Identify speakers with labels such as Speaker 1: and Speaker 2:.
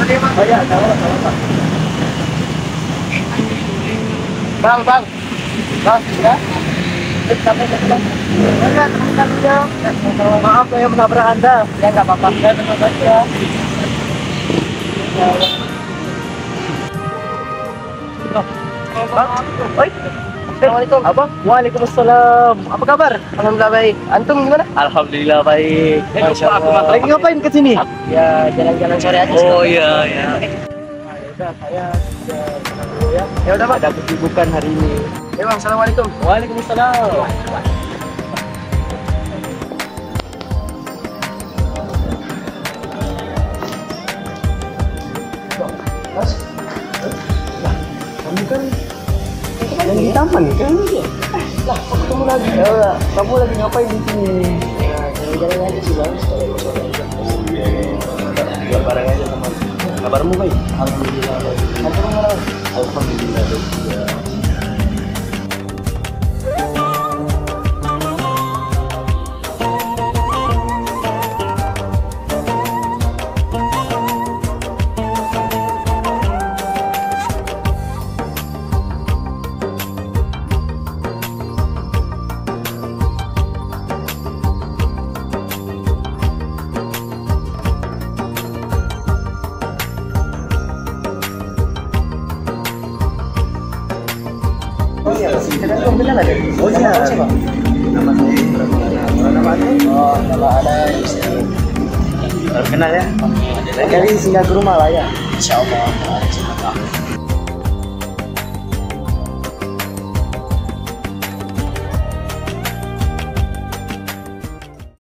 Speaker 1: Oh ya, tahu. Bang, bang. Bang, ya. Maaf saya menabrak Anda. Ya nggak apa-apa. Ya, terima kasih ya. Bang, oi. Assalamualaikum. Abang, waalaikumsalam. Apa kabar? Alhamdulillah baik. Antum gimana? Alhamdulillah baik. Masya Allah. Lagi ngapain ke sini? Ya jalan-jalan sore aja. Oh iya ya. Udah saya jalan dulu ya. Ya udah Pak. Ada kesibukan hari ini. Ya Bang, assalamualaikum. Waalaikumsalam. Mas, kamu kan yang di taman kan? Lah, kok ketemu lagi? Ya, kamu lagi ngapain di sini? Ya, jalan-jalan aja sih Bang. Jual barang aja teman. Kabarmu baik? Alhamdulillah baik. Alhamdulillah baik. Ya. Oh iya. Nama saya nama oh nama ada kenal ya. Kali singgah ke rumah lah ya. Insya Allah.